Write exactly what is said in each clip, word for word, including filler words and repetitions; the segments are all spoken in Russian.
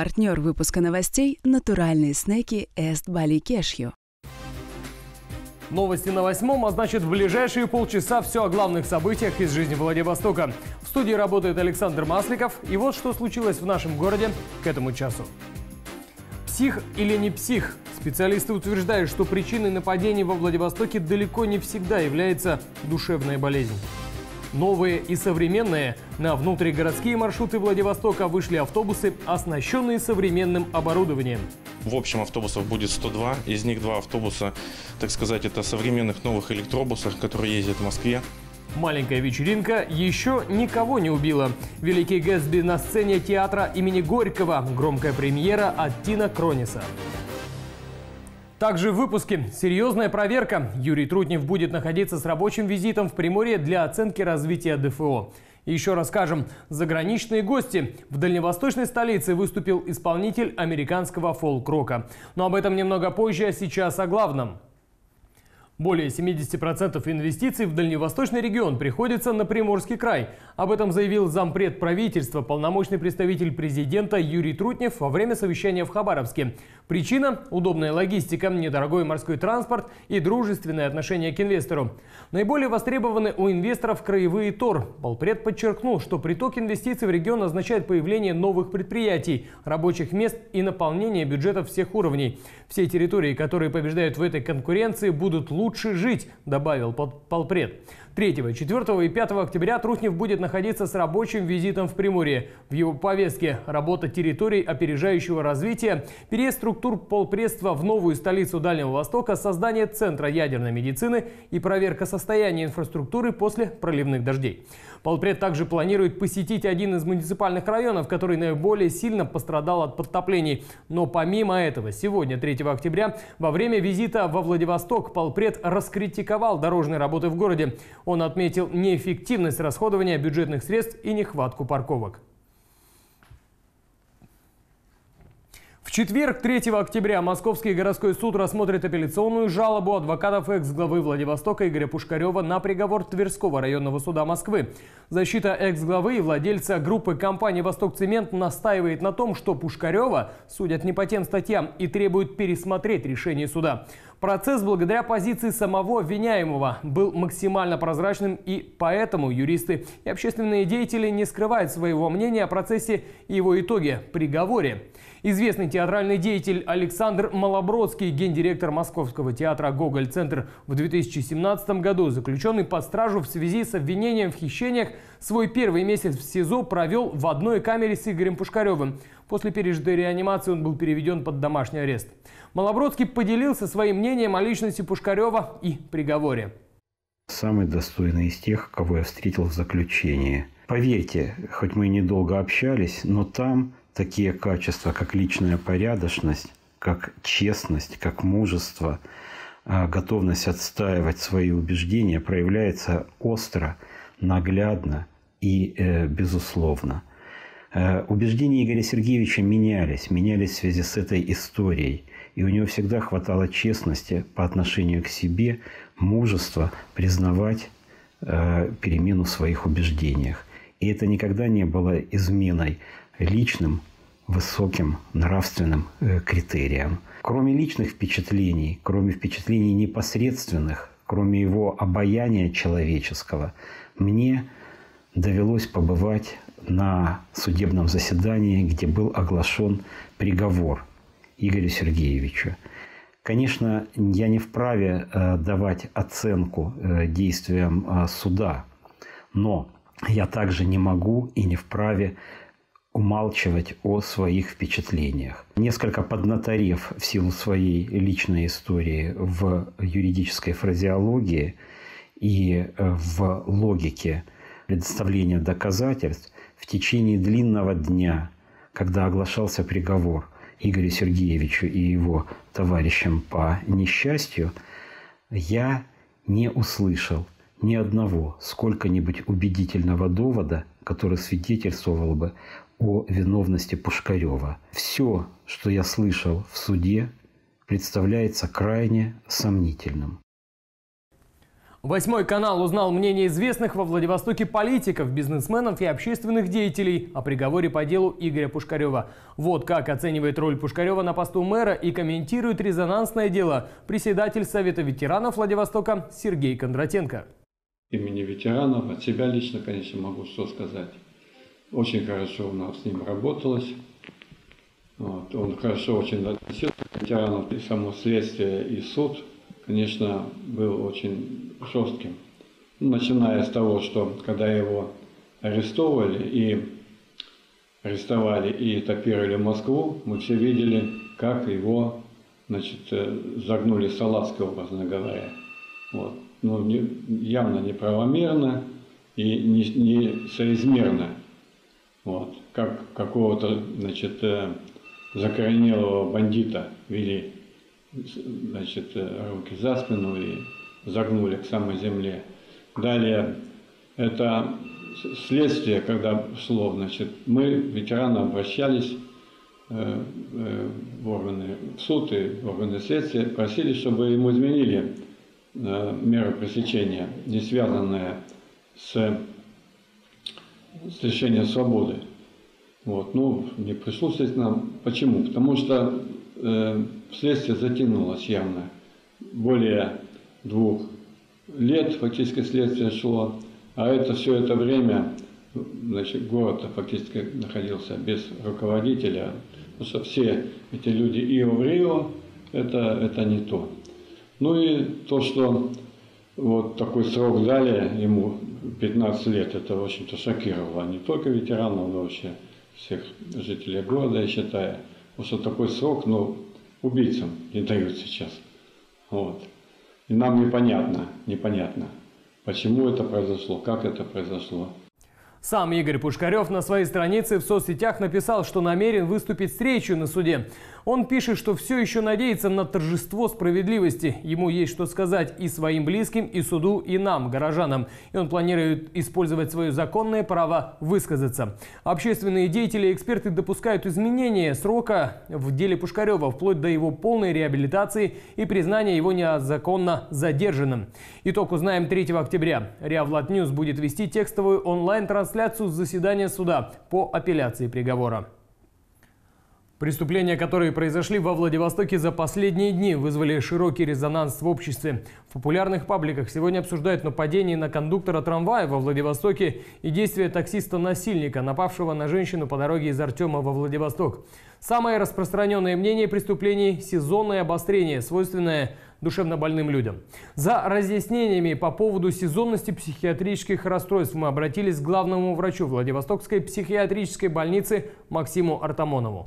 Партнер выпуска новостей – натуральные снеки Эст Бали Кешью. Новости на восьмом, а значит в ближайшие полчаса все о главных событиях из жизни Владивостока. В студии работает Александр Масликов. И вот что случилось в нашем городе к этому часу. Псих или не псих? Специалисты утверждают, что причиной нападений во Владивостоке далеко не всегда является душевная болезнь. Новые и современные. На внутригородские маршруты Владивостока вышли автобусы, оснащенные современным оборудованием. В общем, автобусов будет сто два. Из них два автобуса, так сказать, это современных новых электробусов, которые ездят в Москве. Маленькая вечеринка еще никого не убила. Великий Гэтсби на сцене театра имени Горького. Громкая премьера от Тина Крониса. Также в выпуске серьезная проверка. Юрий Трутнев будет находиться с рабочим визитом в Приморье для оценки развития ДФО. И еще расскажем, заграничные гости. В дальневосточной столице выступил исполнитель американского фолк-рока. Но об этом немного позже, а сейчас о главном. Более семидесяти процентов инвестиций в дальневосточный регион приходится на Приморский край. Об этом заявил зампред правительства, полномочный представитель президента Юрий Трутнев во время совещания в Хабаровске. Причина – удобная логистика, недорогой морской транспорт и дружественное отношение к инвестору. Наиболее востребованы у инвесторов краевые ТОР. Полпред подчеркнул, что приток инвестиций в регион означает появление новых предприятий, рабочих мест и наполнение бюджетов всех уровней. Все территории, которые побеждают в этой конкуренции, будут лучше жить, добавил полпред. третьего, четвёртого и пятого октября Трутнев будет находиться с рабочим визитом в Приморье. В его повестке работа территорий опережающего развития, переезд структур полпредства в новую столицу Дальнего Востока, создание Центра ядерной медицины и проверка состояния инфраструктуры после проливных дождей. Полпред также планирует посетить один из муниципальных районов, который наиболее сильно пострадал от подтоплений. Но помимо этого, сегодня, третьего октября, во время визита во Владивосток, полпред раскритиковал дорожные работы в городе. Он отметил неэффективность расходования бюджетных средств и нехватку парковок. В четверг, третьего октября, Московский городской суд рассмотрит апелляционную жалобу адвокатов экс-главы Владивостока Игоря Пушкарева на приговор Тверского районного суда Москвы. Защита экс-главы и владельца группы компании «Восток-Цемент» настаивает на том, что Пушкарева судят не по тем статьям и требует пересмотреть решение суда. Процесс, благодаря позиции самого обвиняемого, был максимально прозрачным, и поэтому юристы и общественные деятели не скрывают своего мнения о процессе и его итоге – приговоре. Известный театральный деятель Александр Малобродский, гендиректор Московского театра «Гоголь-центр», в две тысячи семнадцатом году, заключенный под стражу в связи с обвинением в хищениях, свой первый месяц в СИЗО провел в одной камере с Игорем Пушкаревым. После пережитой реанимации он был переведен под домашний арест. Малобродский поделился своим мнением о личности Пушкарева и приговоре. Самый достойный из тех, кого я встретил в заключении. Поверьте, хоть мы и недолго общались, но там такие качества, как личная порядочность, как честность, как мужество, готовность отстаивать свои убеждения проявляется остро, наглядно и э, безусловно. Э, убеждения Игоря Сергеевича менялись, менялись в связи с этой историей. И у него всегда хватало честности по отношению к себе, мужества признавать э, перемену в своих убеждениях. И это никогда не было изменой личным, высоким нравственным э, критериям. Кроме личных впечатлений, кроме впечатлений непосредственных, кроме его обаяния человеческого, мне довелось побывать на судебном заседании, где был оглашен приговор Игорю Сергеевичу. Конечно, я не вправе э, давать оценку э, действиям э, суда, но я также не могу и не вправе умалчивать о своих впечатлениях. Несколько поднаторев в силу своей личной истории в юридической фразеологии и в логике предоставления доказательств, в течение длинного дня, когда оглашался приговор Игорю Сергеевичу и его товарищам по несчастью, я не услышал ни одного сколько-нибудь убедительного довода, который свидетельствовал бы о виновности Пушкарева. Все, что я слышал в суде, представляется крайне сомнительным. Восьмой канал узнал мнение известных во Владивостоке политиков, бизнесменов и общественных деятелей о приговоре по делу Игоря Пушкарева. Вот как оценивает роль Пушкарева на посту мэра и комментирует резонансное дело председатель Совета ветеранов Владивостока Сергей Кондратенко. Имени ветеранов, от себя лично, конечно, могу что сказать. Очень хорошо у нас с ним работалось. Вот. Он хорошо очень относился к ветеранам, и само следствие, и суд, конечно, был очень жестким. Начиная с того, что когда его арестовывали и арестовали и этапировали в Москву, мы все видели, как его, значит, загнули салазкой, образно говоря. Вот. Ну, не, явно неправомерно и не, не соизмерно. Вот. Как какого-то, значит, закоренелого бандита вели, значит, руки за спину и загнули к самой земле. Далее, это следствие, когда шло, значит, мы, ветераны, обращались э, э, в органы, в суд и в органы следствия, просили, чтобы ему изменили э, меры пресечения, не связанные с, с лишением свободы. Вот. Ну, не пришлось нам. Почему? Потому что э, следствие затянулось явно. Более двух лет фактически следствие шло, а это все это время, значит, город фактически находился без руководителя, потому что все эти люди Ио в Рио, это, это не то. Ну и то, что вот такой срок дали ему, пятнадцать лет, это, в общем-то, шокировало не только ветеранов, но вообще всех жителей города, я считаю. Потому что такой срок, ну, убийцам не дают сейчас. Вот. И нам непонятно, непонятно, почему это произошло, как это произошло. Сам Игорь Пушкарев на своей странице в соцсетях написал, что намерен выступить с речью на суде. Он пишет, что все еще надеется на торжество справедливости. Ему есть что сказать и своим близким, и суду, и нам, горожанам. И он планирует использовать свое законное право высказаться. Общественные деятели и эксперты допускают изменения срока в деле Пушкарева, вплоть до его полной реабилитации и признания его незаконно задержанным. Итог узнаем третьего октября. РИА Влад Ньюс будет вести текстовую онлайн-трансляцию с заседания суда по апелляции приговора. Преступления, которые произошли во Владивостоке за последние дни, вызвали широкий резонанс в обществе. В популярных пабликах сегодня обсуждают нападение на кондуктора трамвая во Владивостоке и действия таксиста-насильника, напавшего на женщину по дороге из Артема во Владивосток. Самое распространенное мнение преступлений – сезонное обострение, свойственное душевно больным людям. За разъяснениями по поводу сезонности психиатрических расстройств мы обратились к главному врачу Владивостокской психиатрической больницы Максиму Артамонову.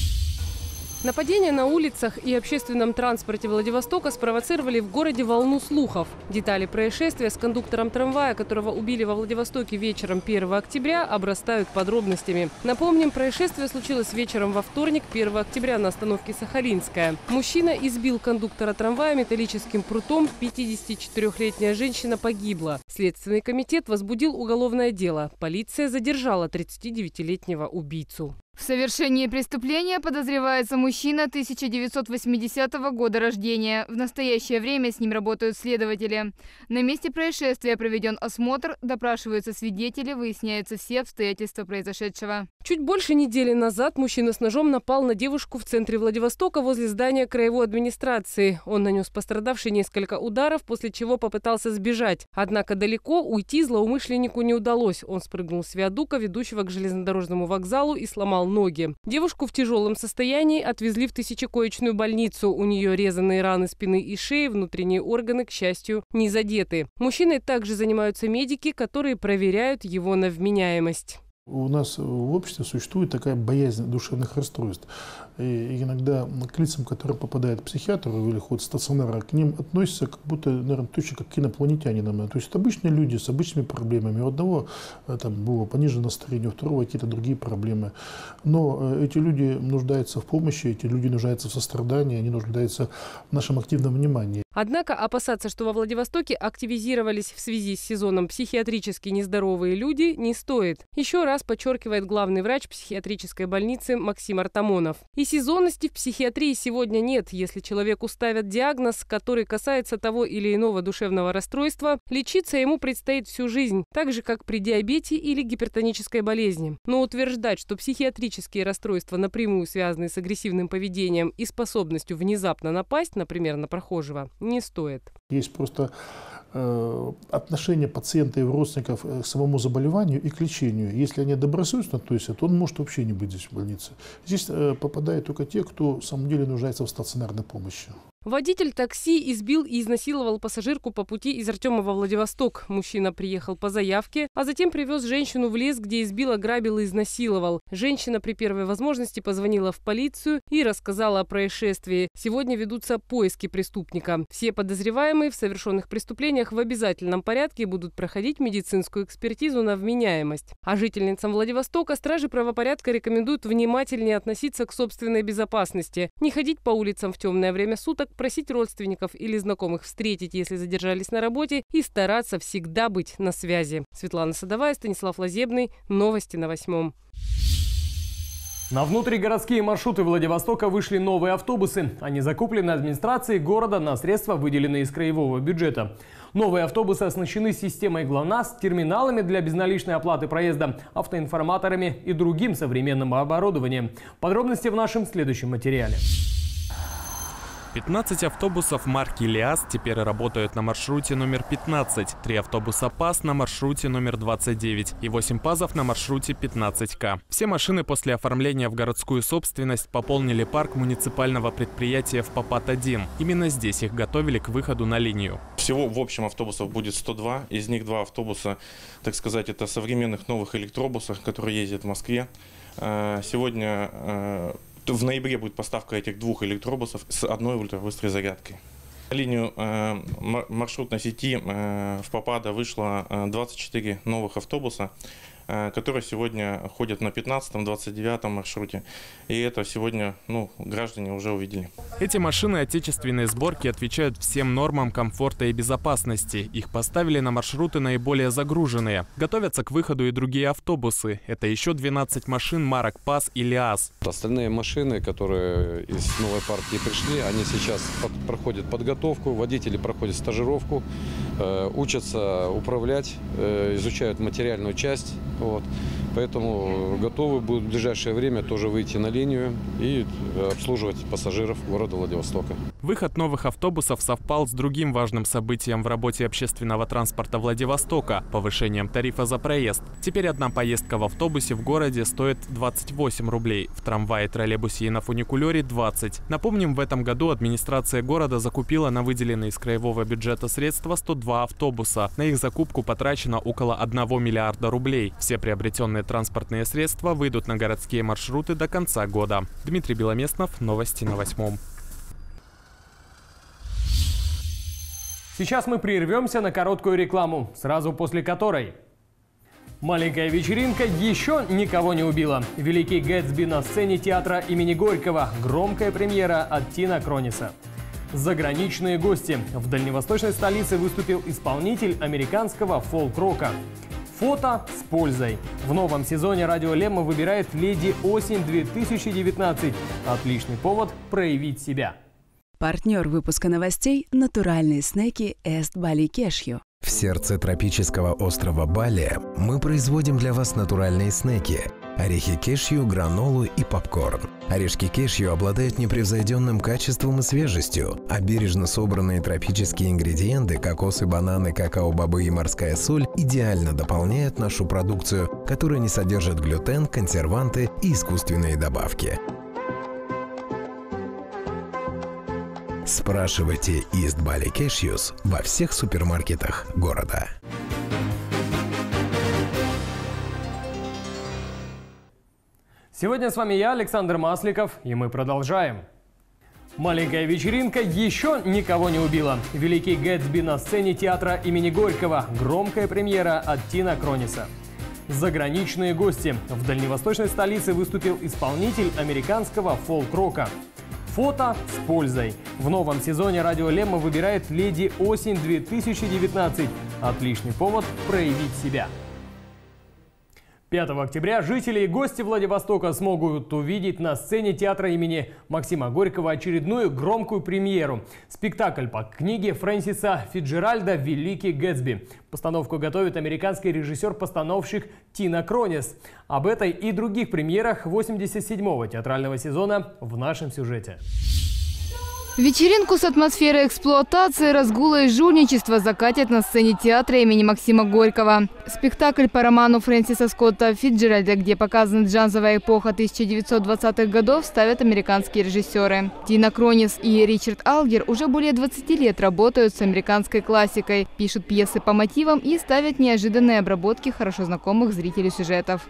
Нападения на улицах и общественном транспорте Владивостока спровоцировали в городе волну слухов. Детали происшествия с кондуктором трамвая, которого убили во Владивостоке вечером первого октября, обрастают подробностями. Напомним, происшествие случилось вечером во вторник, первого октября, на остановке Сахалинская. Мужчина избил кондуктора трамвая металлическим прутом, пятидесятичетырёхлетняя женщина погибла. Следственный комитет возбудил уголовное дело. Полиция задержала тридцатидевятилетнего убийцу. В совершении преступления подозревается мужчина тысяча девятьсот восьмидесятого года рождения. В настоящее время с ним работают следователи. На месте происшествия проведен осмотр, допрашиваются свидетели, выясняются все обстоятельства произошедшего. Чуть больше недели назад мужчина с ножом напал на девушку в центре Владивостока возле здания краевой администрации. Он нанес пострадавшей несколько ударов, после чего попытался сбежать. Однако далеко уйти злоумышленнику не удалось. Он спрыгнул с виадука, ведущего к железнодорожному вокзалу, и сломал ноги. Девушку в тяжелом состоянии отвезли в тысячекоечную больницу. У нее резаные раны спины и шеи, внутренние органы, к счастью, не задеты. Мужчиной также занимаются медики, которые проверяют его на вменяемость. У нас в обществе существует такая боязнь душевных расстройств. И иногда к лицам, которые попадают к психиатру или ходят в стационар, к ним относятся как будто, наверное, точно как к инопланетянинам. То есть это обычные люди с обычными проблемами. У одного там было пониженное настроение, у второго какие-то другие проблемы. Но эти люди нуждаются в помощи, эти люди нуждаются в сострадании, они нуждаются в нашем активном внимании. Однако опасаться, что во Владивостоке активизировались в связи с сезоном психиатрически нездоровые люди, не стоит. Еще раз подчеркивает главный врач психиатрической больницы Максим Артамонов. И сезонности в психиатрии сегодня нет. Если человеку ставят диагноз, который касается того или иного душевного расстройства, лечиться ему предстоит всю жизнь, так же, как при диабете или гипертонической болезни. Но утверждать, что психиатрические расстройства напрямую связаны с агрессивным поведением и способностью внезапно напасть, например, на прохожего, не стоит. Есть просто э, отношение пациента и его родственников к самому заболеванию и к лечению. Если они добросовестно относятся, то он может вообще не быть здесь в больнице. Здесь э, попадают только те, кто в самом деле нуждается в стационарной помощи. Водитель такси избил и изнасиловал пассажирку по пути из Артема во Владивосток. Мужчина приехал по заявке, а затем привез женщину в лес, где избил, ограбил и изнасиловал. Женщина при первой возможности позвонила в полицию и рассказала о происшествии. Сегодня ведутся поиски преступника. Все подозреваемые в совершенных преступлениях в обязательном порядке будут проходить медицинскую экспертизу на вменяемость. А жительницам Владивостока стражи правопорядка рекомендуют внимательнее относиться к собственной безопасности, не ходить по улицам в темное время суток, просить родственников или знакомых встретить, если задержались на работе, и стараться всегда быть на связи. Светлана Садовая, Станислав Лазебный. Новости на Восьмом. На внутригородские маршруты Владивостока вышли новые автобусы. Они закуплены администрацией города на средства, выделенные из краевого бюджета. Новые автобусы оснащены системой ГЛОНАСС, терминалами для безналичной оплаты проезда, автоинформаторами и другим современным оборудованием. Подробности в нашем следующем материале. пятнадцать автобусов марки ЛиАЗ теперь работают на маршруте номер пятнадцать, три автобуса ПАЗ на маршруте номер двадцать девять и восемь ПАЗов на маршруте пятнадцать К. Все машины после оформления в городскую собственность пополнили парк муниципального предприятия в ПАПАТ один. Именно здесь их готовили к выходу на линию. Всего в общем автобусов будет сто два, из них два автобуса, так сказать, это современных новых электробусов, которые ездят в Москве. Сегодня в ноябре будет поставка этих двух электробусов с одной ультрабыстрой зарядкой. На линию э, маршрутной сети э, в ПАПАДа вышло э, двадцать четыре новых автобуса, э, которые сегодня ходят на пятнадцатом, двадцать девятом маршруте. И это сегодня, ну, граждане уже увидели. Эти машины отечественной сборки отвечают всем нормам комфорта и безопасности. Их поставили на маршруты наиболее загруженные. Готовятся к выходу и другие автобусы. Это еще двенадцать машин марок ПАЗ и ЛиАЗ. Остальные машины, которые из новой партии пришли, они сейчас под, проходят подготовку, водители проходят стажировку, э, учатся управлять, э, изучают материальную часть. Вот. Поэтому готовы будут в ближайшее время тоже выйти на линию и обслуживать пассажиров города Владивостока. Выход новых автобусов совпал с другим важным событием в работе общественного транспорта Владивостока – повышением тарифа за проезд. Теперь одна поездка в автобусе в городе стоит двадцать восемь рублей, в трамвае, троллейбусе и на фуникулере – двадцать. Напомним, в этом году администрация города закупила на выделенные из краевого бюджета средства сто два автобуса. На их закупку потрачено около одного миллиарда рублей. Все приобретенные транспортные средства выйдут на городские маршруты до конца года. Дмитрий Беломестнов, новости на Восьмом. Сейчас мы прервемся на короткую рекламу, сразу после которой... Маленькая вечеринка еще никого не убила. Великий Гэтсби на сцене театра имени Горького. Громкая премьера от Тина Крониса. Заграничные гости. В дальневосточной столице выступил исполнитель американского фолк-рока. Фото с пользой. В новом сезоне «Радио Лемма» выбирает «Леди Осень две тысячи девятнадцать». Отличный повод проявить себя. Партнер выпуска новостей – натуральные снеки Эст Бали Кешью. В сердце тропического острова Бали мы производим для вас натуральные снеки – орехи кешью, гранолу и попкорн. Орешки кешью обладают непревзойденным качеством и свежестью, а бережно собранные тропические ингредиенты – кокосы, бананы, какао-бобы и морская соль – идеально дополняют нашу продукцию, которая не содержит глютен, консерванты и искусственные добавки. Спрашивайте East Bali Cashews во всех супермаркетах города. Сегодня с вами я, Александр Масликов, и мы продолжаем. Маленькая вечеринка еще никого не убила. Великий Гэтсби на сцене театра имени Горького. Громкая премьера от Тина Крониса. Заграничные гости. В дальневосточной столице выступил исполнитель американского фолк-рока. Фото с пользой. В новом сезоне «Радио Лемма» выбирает «Леди Осень две тысячи девятнадцать». Отличный повод проявить себя. пятого октября жители и гости Владивостока смогут увидеть на сцене театра имени Максима Горького очередную громкую премьеру. Спектакль по книге Фрэнсиса Фицджеральда «Великий Гэтсби». Постановку готовит американский режиссер-постановщик Тина Кронис. Об этой и других премьерах восемьдесят седьмого театрального сезона в нашем сюжете. Вечеринку с атмосферой эксплуатации, разгула и жульничества закатят на сцене театра имени Максима Горького. Спектакль по роману Фрэнсиса Скотта Фицджеральда, где показана джазовая эпоха тысяча девятьсот двадцатых годов, ставят американские режиссеры. Тина Кронис и Ричард Алгер уже более двадцати лет работают с американской классикой, пишут пьесы по мотивам и ставят неожиданные обработки хорошо знакомых зрителю сюжетов.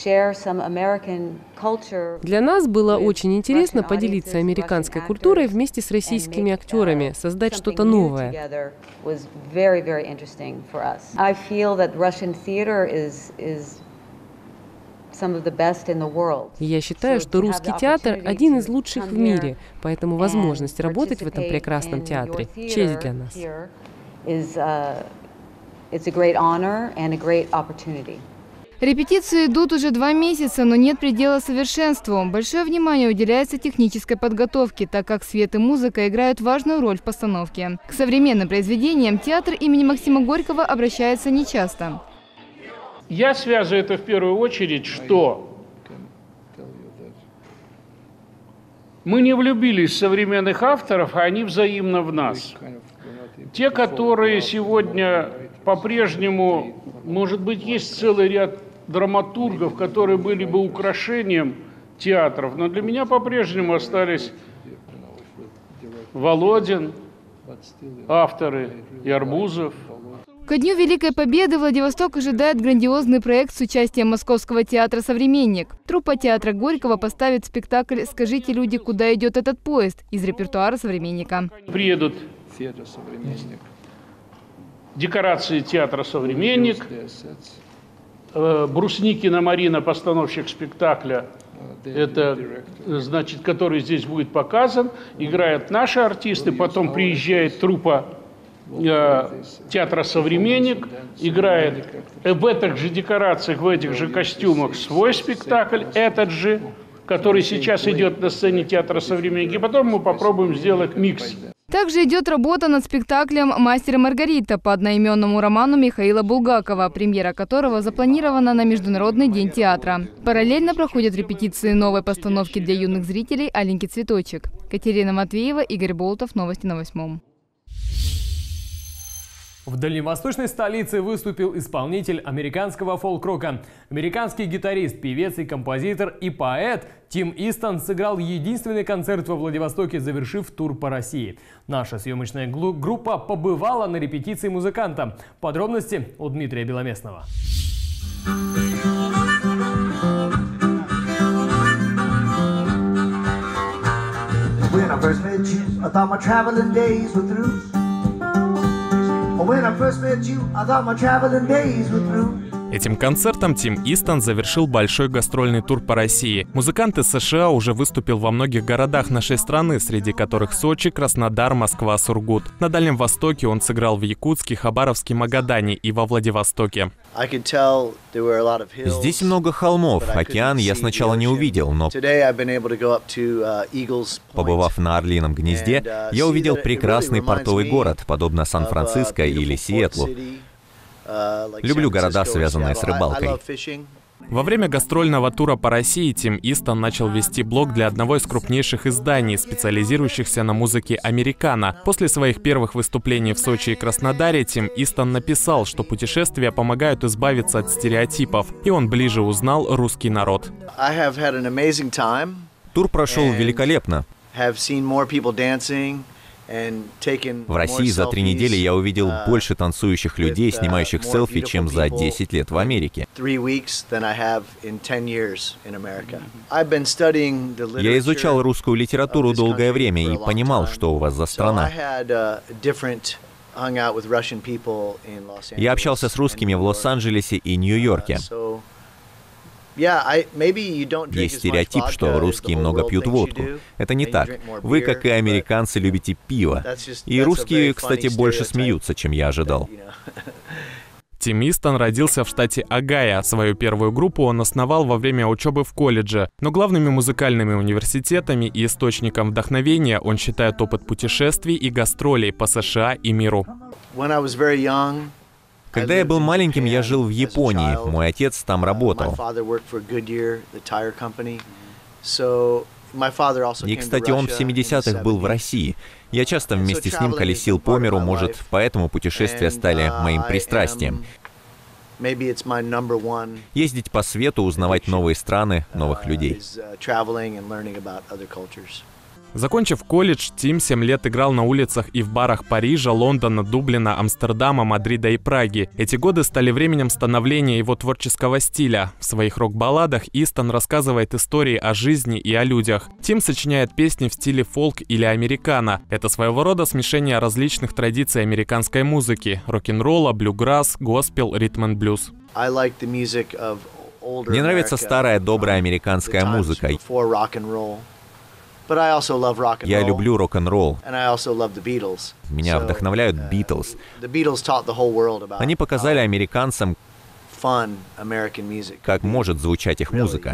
Для нас было очень интересно поделиться американской культурой вместе с российскими актерами, создать что-то новое. Я считаю, что русский театр один из лучших в мире, поэтому возможность работать в этом прекрасном театре – честь для нас. Репетиции идут уже два месяца, но нет предела совершенству. Большое внимание уделяется технической подготовке, так как свет и музыка играют важную роль в постановке. К современным произведениям театр имени Максима Горького обращается нечасто. Я связываю это в первую очередь, что мы не влюбились в современных авторов, а они взаимно в нас. Те, которые сегодня по-прежнему, может быть, есть целый ряд драматургов, которые были бы украшением театров, но для меня по-прежнему остались Володин, авторы, и Арбузов. Ко Дню Великой Победы Владивосток ожидает грандиозный проект с участием Московского театра «Современник». Труппа театра Горького поставит спектакль «Скажите, люди, куда идет этот поезд» из репертуара «Современника». Приедут декорации театра «Современник», Брусникина Марина, постановщик спектакля, это, значит, который здесь будет показан, играют наши артисты, потом приезжает труппа э, театра «Современник», играет в этих же декорациях, в этих же костюмах свой спектакль, этот же, который сейчас идет на сцене театра «Современник», и потом мы попробуем сделать микс. Также идет работа над спектаклем «Мастер и Маргарита» по одноименному роману Михаила Булгакова, премьера которого запланирована на Международный день театра. Параллельно проходят репетиции новой постановки для юных зрителей «Аленький цветочек». Катерина Матвеева, Игорь Болтов. Новости на восьмом. В дальневосточной столице выступил исполнитель американского фолк-рока. Американский гитарист, певец и композитор и поэт Тим Истон сыграл единственный концерт во Владивостоке, завершив тур по России. Наша съемочная группа побывала на репетиции музыканта. Подробности у Дмитрия Беломестного. Этим концертом Тим Истон завершил большой гастрольный тур по России. Музыкант из США уже выступил во многих городах нашей страны, среди которых Сочи, Краснодар, Москва, Сургут. На Дальнем Востоке он сыграл в Якутске, Хабаровске, Магадане и во Владивостоке. Здесь много холмов. Океан я сначала не увидел, но побывав на Орлином гнезде, я увидел прекрасный портовый город, подобно Сан-Франциско или Сиэтлу. Люблю города, связанные с рыбалкой. Во время гастрольного тура по России Тим Истон начал вести блог для одного из крупнейших изданий, специализирующихся на музыке американо. После своих первых выступлений в Сочи и Краснодаре Тим Истон написал, что путешествия помогают избавиться от стереотипов, и он ближе узнал русский народ. Тур прошел великолепно. В России за три недели я увидел больше танцующих людей, снимающих селфи, чем за десять лет в Америке. Я изучал русскую литературу долгое время и понимал, что у вас за страна. Я общался с русскими в Лос-Анджелесе и Нью-Йорке. Есть стереотип, что русские много пьют водку. Это не так. Вы, как и американцы, любите пиво. И русские, кстати, больше смеются, чем я ожидал. Тим Истон родился в штате Огайо. Свою первую группу он основал во время учебы в колледже. Но главными музыкальными университетами и источником вдохновения он считает опыт путешествий и гастролей по США и миру. Когда я был маленьким, я жил в Японии. Мой отец там работал. И, кстати, он в семидесятых был в России. Я часто вместе с ним колесил по миру, может, поэтому путешествия стали моим пристрастием. Ездить по свету, узнавать новые страны, новых людей. Закончив колледж, Тим семь лет играл на улицах и в барах Парижа, Лондона, Дублина, Амстердама, Мадрида и Праги. Эти годы стали временем становления его творческого стиля. В своих рок-балладах Истон рассказывает истории о жизни и о людях. Тим сочиняет песни в стиле фолк или американо. Это своего рода смешение различных традиций американской музыки – рок-н-ролла, блюграсс, госпел, ритм-н-блюз. Мне нравится старая добрая американская музыка. Я люблю рок-н-ролл. Меня вдохновляют Битлз. Они показали американцам, как может звучать их музыка.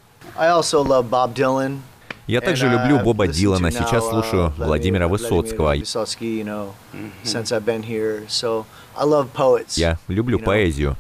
Я также люблю Боба Дилана. Сейчас слушаю Владимира Высоцкого. Я люблю поэзию.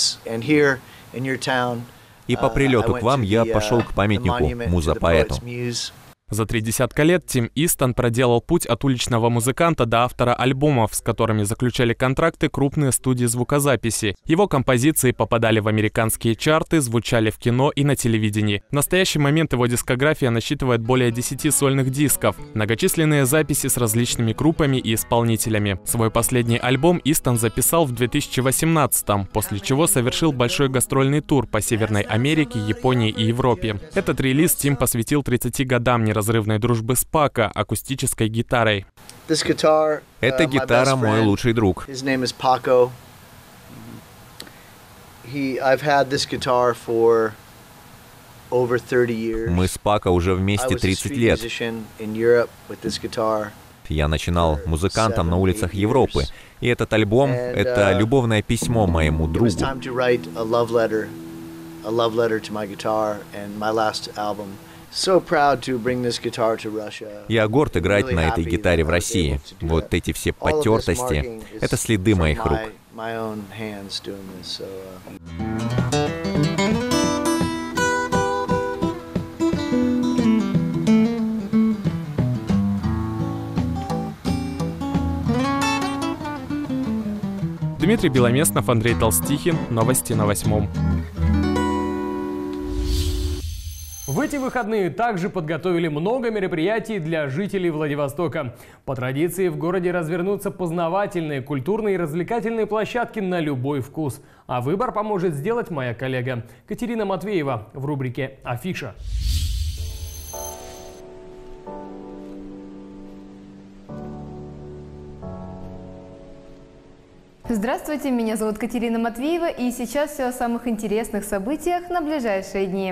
И по прилету к вам я пошел к памятнику муза-поэту. За три десятка лет Тим Истон проделал путь от уличного музыканта до автора альбомов, с которыми заключали контракты крупные студии звукозаписи. Его композиции попадали в американские чарты, звучали в кино и на телевидении. В настоящий момент его дискография насчитывает более десяти сольных дисков, многочисленные записи с различными группами и исполнителями. Свой последний альбом Истон записал в две тысячи восемнадцатом, после чего совершил большой гастрольный тур по Северной Америке, Японии и Европе. Этот релиз Тим посвятил тридцати годам неразрывной дружбы с Пако, акустической гитарой. Эта гитара мой лучший друг. Мы с Пако уже вместе тридцать лет. Я начинал музыкантом на улицах Европы, и этот альбом — это любовное письмо моему другу. Я горд играть на этой гитаре в России. Вот эти все потертости — это следы моих рук. Дмитрий Беломеснов, Андрей Толстихин. Новости на восьмом. В эти выходные также подготовили много мероприятий для жителей Владивостока. По традиции в городе развернутся познавательные, культурные и развлекательные площадки на любой вкус. А выбор поможет сделать моя коллега Катерина Матвеева в рубрике «Афиша». Здравствуйте, меня зовут Катерина Матвеева, и сейчас все о самых интересных событиях на ближайшие дни.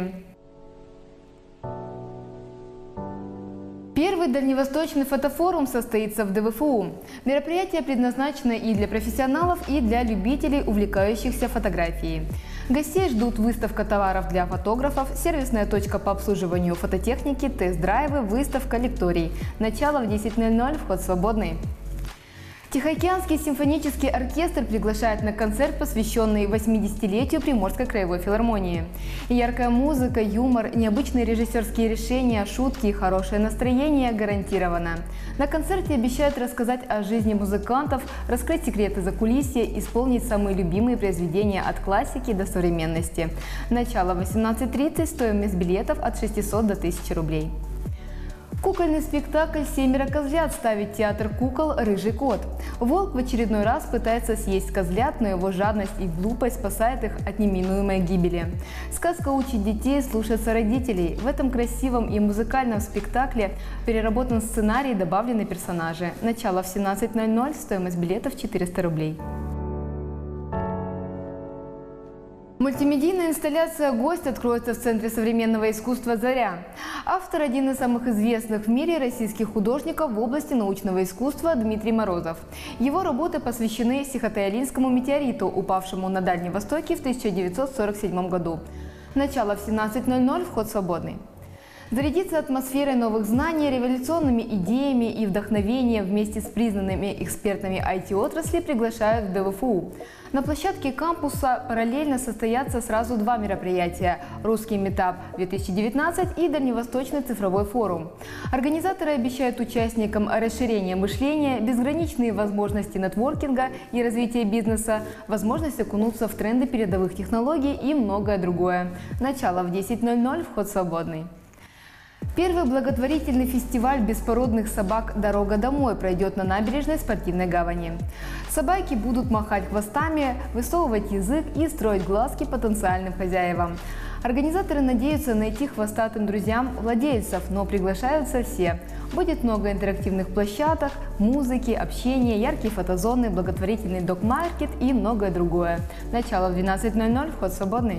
Первый дальневосточный фотофорум состоится в ДВФУ. Мероприятие предназначено и для профессионалов, и для любителей, увлекающихся фотографией. Гостей ждут выставка товаров для фотографов, сервисная точка по обслуживанию фототехники, тест-драйвы, выставка лекторий. Начало в десять ноль ноль, вход свободный. Тихоокеанский симфонический оркестр приглашает на концерт, посвященный восьмидесятилетию Приморской краевой филармонии. Яркая музыка, юмор, необычные режиссерские решения, шутки и хорошее настроение гарантировано. На концерте обещают рассказать о жизни музыкантов, раскрыть секреты закулисья, исполнить самые любимые произведения от классики до современности. Начало восемнадцать тридцать, стоимость билетов от шестисот до тысячи рублей. Кукольный спектакль «Семеро козлят» ставит театр кукол «Рыжий кот». Волк в очередной раз пытается съесть козлят, но его жадность и глупость спасает их от неминуемой гибели. Сказка учит детей слушаться родителей. В этом красивом и музыкальном спектакле переработан сценарий и добавлены персонажи. Начало в семнадцать ноль ноль, стоимость билетов четыреста рублей. Мультимедийная инсталляция «Гость» откроется в Центре современного искусства «Заря». Автор – один из самых известных в мире российских художников в области научного искусства Дмитрий Морозов. Его работы посвящены Сихотэ-Алинскому метеориту, упавшему на Дальнем Востоке в тысяча девятьсот сорок седьмом году. Начало в семнадцать ноль ноль, вход свободный. Зарядиться атмосферой новых знаний, революционными идеями и вдохновением вместе с признанными экспертами ай ти-отрасли приглашают в дэ вэ эф у. На площадке кампуса параллельно состоятся сразу два мероприятия – «Русский метап две тысячи девятнадцать» и «Дальневосточный цифровой форум». Организаторы обещают участникам расширение мышления, безграничные возможности нетворкинга и развития бизнеса, возможность окунуться в тренды передовых технологий и многое другое. Начало в десять ноль ноль, вход свободный. Первый благотворительный фестиваль беспородных собак «Дорога домой» пройдет на набережной Спортивной гавани. Собаки будут махать хвостами, высовывать язык и строить глазки потенциальным хозяевам. Организаторы надеются найти хвостатым друзьям владельцев, но приглашаются все. Будет много интерактивных площадок, музыки, общения, яркие фотозоны, благотворительный док-маркет и многое другое. Начало в двенадцать ноль ноль, вход свободный.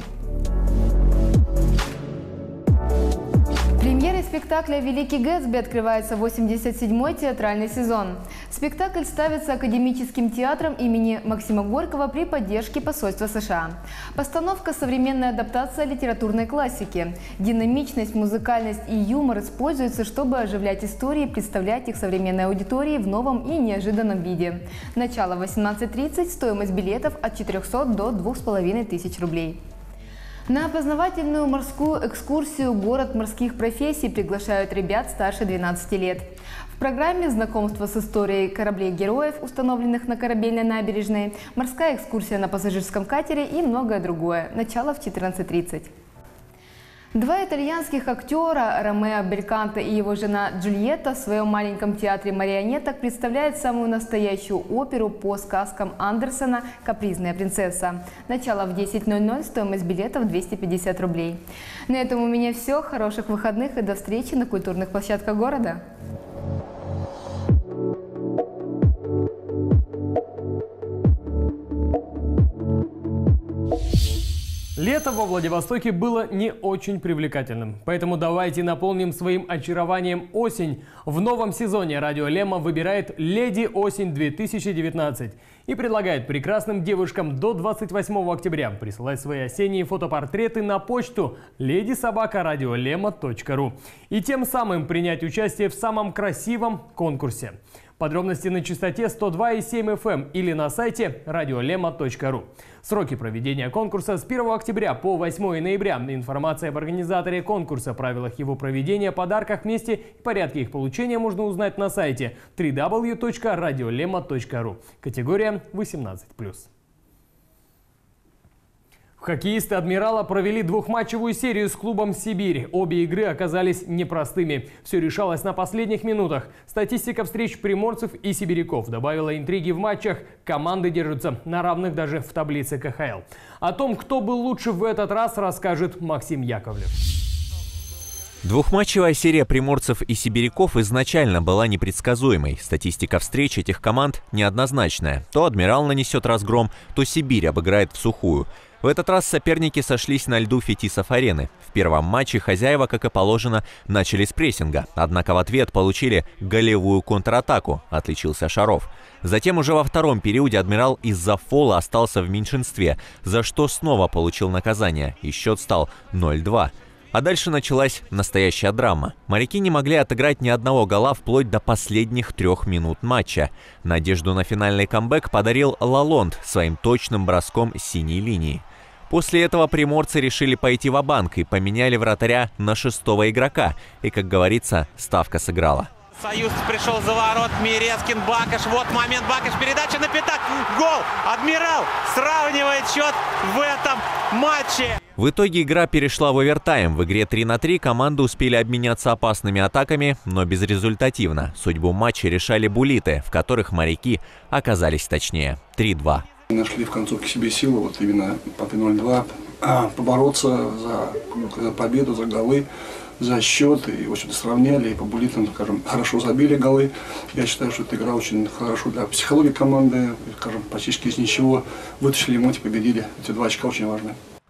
Премьерой спектакля «Великий Гэтсби» открывается восемьдесят седьмой театральный сезон. Спектакль ставится Академическим театром имени Максима Горького при поддержке посольства США. Постановка – современная адаптация литературной классики. Динамичность, музыкальность и юмор используются, чтобы оживлять истории и представлять их современной аудитории в новом и неожиданном виде. Начало восемнадцать тридцать, стоимость билетов от четырёхсот до двух с половиной тысяч рублей. На опознавательную морскую экскурсию «Город морских профессий» приглашают ребят старше двенадцати лет. В программе знакомство с историей кораблей-героев, установленных на корабельной набережной, морская экскурсия на пассажирском катере и многое другое. Начало в четырнадцать тридцать. Два итальянских актера Ромео Бельканто и его жена Джульетта в своем маленьком театре марионеток представляют самую настоящую оперу по сказкам Андерсона «Капризная принцесса». Начало в десять ноль ноль, стоимость билетов двести пятьдесят рублей. На этом у меня все. Хороших выходных и до встречи на культурных площадках города. Лето во Владивостоке было не очень привлекательным, поэтому давайте наполним своим очарованием осень. В новом сезоне радио Лемма выбирает «Леди Осень две тысячи девятнадцать» и предлагает прекрасным девушкам до двадцать восьмого октября присылать свои осенние фотопортреты на почту леди собака радио лемма точка ру и тем самым принять участие в самом красивом конкурсе. Подробности на частоте сто два и семь эф эм или на сайте радио лемма точка ру. Сроки проведения конкурса с первого октября по восьмое ноября. Информация об организаторе конкурса, правилах его проведения, подарках, месте и порядке их получения можно узнать на сайте дабл ю дабл ю дабл ю точка радио лемма точка ру. Категория восемнадцать плюс. Хоккеисты «Адмирала» провели двухматчевую серию с клубом «Сибирь». Обе игры оказались непростыми. Все решалось на последних минутах. Статистика встреч приморцев и сибиряков добавила интриги в матчах. Команды держатся на равных даже в таблице ка ха эл. О том, кто был лучше в этот раз, расскажет Максим Яковлев. Двухматчевая серия приморцев и сибиряков изначально была непредсказуемой. Статистика встреч этих команд неоднозначная. То «Адмирал» нанесет разгром, то «Сибирь» обыграет в сухую. В этот раз соперники сошлись на льду Фетисов-арены. В первом матче хозяева, как и положено, начали с прессинга. Однако в ответ получили голевую контратаку, отличился Шаров. Затем уже во втором периоде «Адмирал» из-за фола остался в меньшинстве, за что снова получил наказание, и счет стал ноль два. А дальше началась настоящая драма. Моряки не могли отыграть ни одного гола вплоть до последних трех минут матча. Надежду на финальный камбэк подарил Лалонд своим точным броском с синей линии. После этого приморцы решили пойти ва-банк и поменяли вратаря на шестого игрока. И, как говорится, ставка сыграла. Союз пришел за ворот, Мирескин, Бакаш, вот момент, Бакаш, передача на пятак, гол! «Адмирал» сравнивает счет в этом матче. В итоге игра перешла в овертайм. В игре три на три команды успели обменяться опасными атаками, но безрезультативно. Судьбу матча решали буллиты, в которых моряки оказались точнее. три два. Нашли в концовке себе силы, вот именно по ноль два, побороться за, за победу, за голы, за счет. И, в общем-то, сравняли, и по буллитам, скажем, хорошо забили голы. Я считаю, что эта игра очень хорошо для психологии команды. Скажем, почти из ничего вытащили эмоции, победили. Эти два очка очень важны.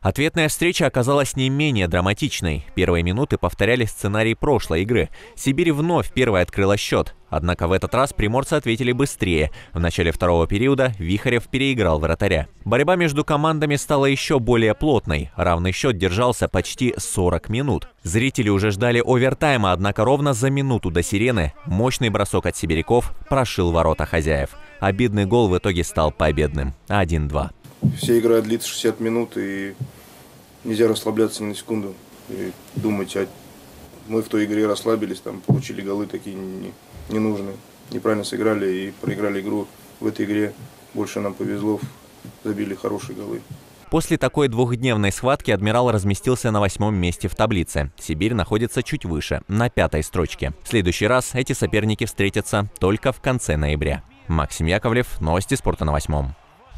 Ответная встреча оказалась не менее драматичной. Первые минуты повторяли сценарий прошлой игры. Сибирь вновь первой открыла счет. Однако в этот раз приморцы ответили быстрее. В начале второго периода Вихарев переиграл вратаря. Борьба между командами стала еще более плотной. Равный счет держался почти сорок минут. Зрители уже ждали овертайма, однако ровно за минуту до сирены мощный бросок от сибиряков прошил ворота хозяев. Обидный гол в итоге стал победным. один-два. Вся игра длится шестьдесят минут, и нельзя расслабляться ни на секунду. И думать, а мы в той игре расслабились, там получили голы такие не, ненужные. Неправильно сыграли и проиграли игру. В этой игре больше нам повезло, забили хорошие голы. После такой двухдневной схватки «Адмирал» разместился на восьмом месте в таблице. Сибирь находится чуть выше, на пятой строчке. В следующий раз эти соперники встретятся только в конце ноября. Максим Яковлев, новости спорта на восьмом.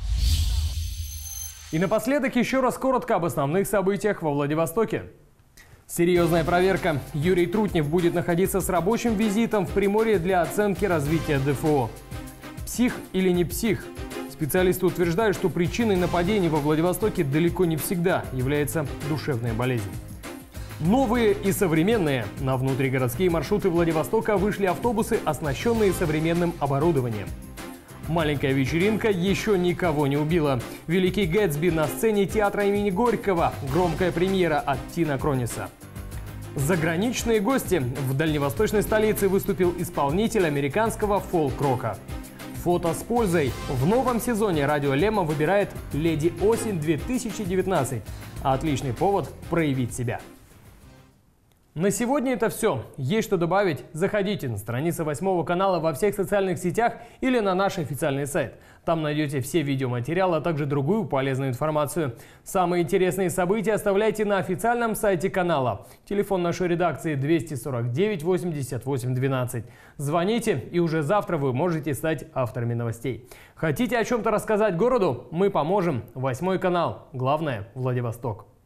И напоследок еще раз коротко об основных событиях во Владивостоке. Серьезная проверка. Юрий Трутнев будет находиться с рабочим визитом в Приморье для оценки развития ДФО. Псих или не псих? Специалисты утверждают, что причиной нападений во Владивостоке далеко не всегда является душевная болезнь. Новые и современные. На внутригородские маршруты Владивостока вышли автобусы, оснащенные современным оборудованием. Маленькая вечеринка еще никого не убила. «Великий Гэтсби» на сцене театра имени Горького. Громкая премьера от Тина Крониса. Заграничные гости. В дальневосточной столице выступил исполнитель американского фолк-рока. Фото с пользой. В новом сезоне «Радио Лема» выбирает «Леди Осень две тысячи девятнадцать». Отличный повод проявить себя. На сегодня это все. Есть что добавить? Заходите на страницы восьмого канала во всех социальных сетях или на наш официальный сайт. Там найдете все видеоматериалы, а также другую полезную информацию. Самые интересные события оставляйте на официальном сайте канала. Телефон нашей редакции двести сорок девять восемьдесят восемь двенадцать. Звоните, и уже завтра вы можете стать авторами новостей. Хотите о чем-то рассказать городу? Мы поможем. Восьмой канал. Главное – Владивосток.